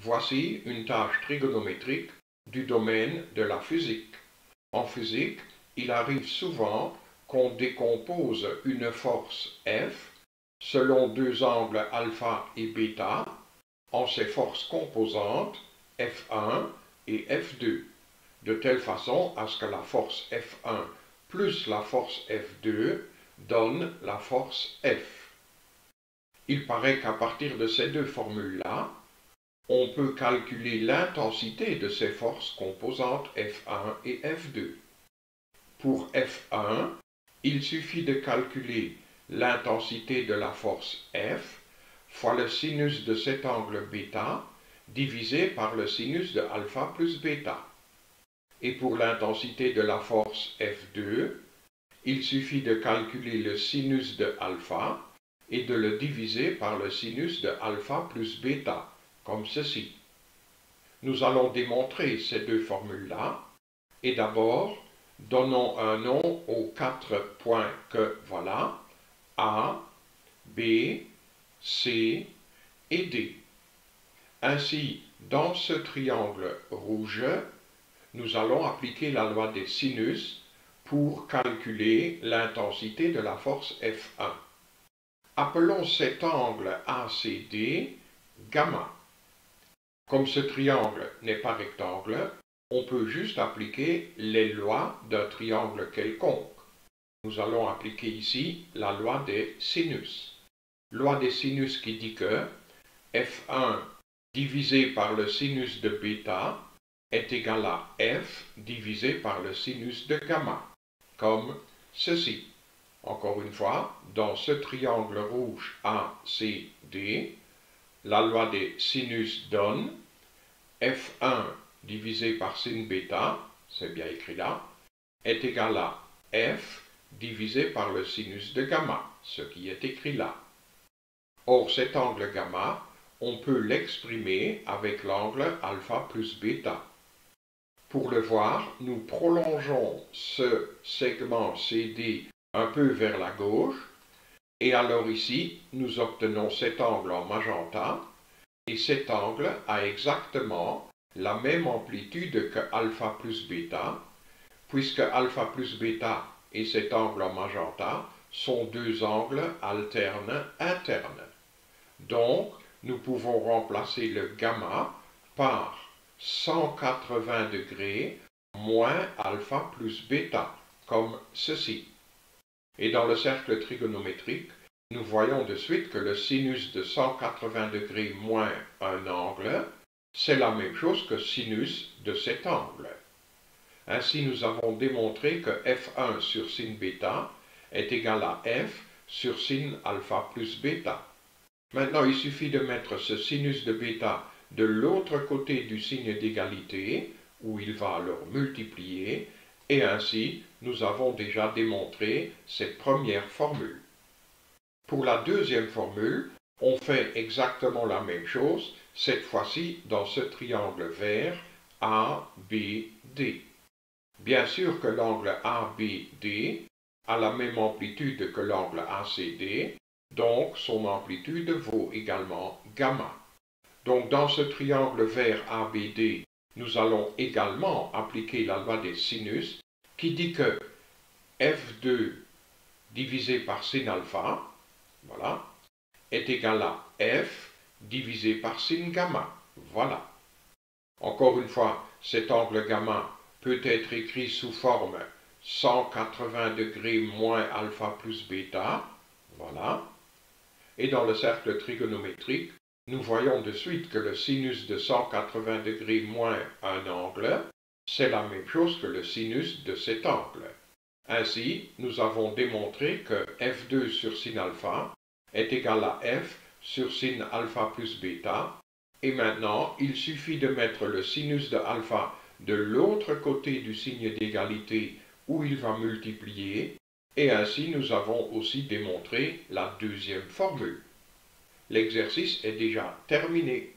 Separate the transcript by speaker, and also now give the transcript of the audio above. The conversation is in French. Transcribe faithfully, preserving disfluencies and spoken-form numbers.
Speaker 1: Voici une tâche trigonométrique du domaine de la physique. En physique, il arrive souvent qu'on décompose une force F selon deux angles alpha et bêta en ses forces composantes F un et F deux, de telle façon à ce que la force F un plus la force F deux donne la force F. Il paraît qu'à partir de ces deux formules-là, on peut calculer l'intensité de ces forces composantes F un et F deux. Pour F un, il suffit de calculer l'intensité de la force F fois le sinus de cet angle bêta divisé par le sinus de alpha plus bêta. Et pour l'intensité de la force F deux, il suffit de calculer le sinus de alpha et de le diviser par le sinus de alpha plus bêta, comme ceci. Nous allons démontrer ces deux formules-là, et d'abord, donnons un nom aux quatre points que voilà, A, B, C et D. Ainsi, dans ce triangle rouge, nous allons appliquer la loi des sinus pour calculer l'intensité de la force F un. Appelons cet angle A C D gamma. Comme ce triangle n'est pas rectangle, on peut juste appliquer les lois d'un triangle quelconque. Nous allons appliquer ici la loi des sinus. Loi des sinus qui dit que F un divisé par le sinus de bêta est égal à F divisé par le sinus de gamma, comme ceci. Encore une fois, dans ce triangle rouge A C D, la loi des sinus donne F un divisé par sin bêta, c'est bien écrit là, est égal à F divisé par le sinus de gamma, ce qui est écrit là. Or, cet angle gamma, on peut l'exprimer avec l'angle alpha plus bêta. Pour le voir, nous prolongeons ce segment C D un peu vers la gauche, et alors ici, nous obtenons cet angle en magenta, et cet angle a exactement la même amplitude que alpha plus bêta, puisque alpha plus bêta et cet angle en magenta sont deux angles alternes internes. Donc, nous pouvons remplacer le gamma par cent quatre-vingts degrés moins alpha plus bêta, comme ceci. Et dans le cercle trigonométrique, nous voyons de suite que le sinus de cent quatre-vingts degrés moins un angle, c'est la même chose que sinus de cet angle. Ainsi, nous avons démontré que F un sur sin bêta est égal à F sur sin alpha plus bêta. Maintenant, il suffit de mettre ce sinus de bêta de l'autre côté du signe d'égalité, où il va alors multiplier, et ainsi, nous avons déjà démontré cette première formule. Pour la deuxième formule, on fait exactement la même chose, cette fois-ci dans ce triangle vert A B D. Bien sûr que l'angle A B D a la même amplitude que l'angle A C D, donc son amplitude vaut également gamma. Donc dans ce triangle vert A B D, nous allons également appliquer la loi des sinus qui dit que F deux divisé par sin alpha, voilà, est égal à F divisé par sin gamma, voilà. Encore une fois, cet angle gamma peut être écrit sous forme cent quatre-vingts degrés moins alpha plus bêta, voilà. Et dans le cercle trigonométrique, nous voyons de suite que le sinus de cent quatre-vingts degrés moins un angle, c'est la même chose que le sinus de cet angle. Ainsi, nous avons démontré que F deux sur sin alpha est égal à F sur sin alpha plus bêta, et maintenant, il suffit de mettre le sinus de alpha de l'autre côté du signe d'égalité où il va multiplier, et ainsi nous avons aussi démontré la deuxième formule. L'exercice est déjà terminé.